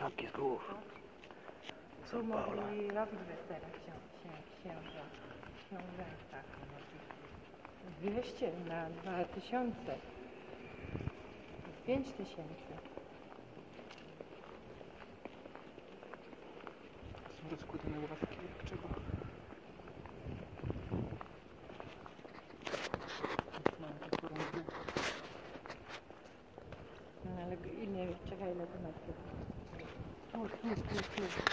Szapki z głów. Tu mogli robić wesele książęta. 200 na 2000. 5000. Są rozkładane ławki, jak czego? Mam taką rąbkę. No ale ile, czekaj, ile to ma tu. Tu.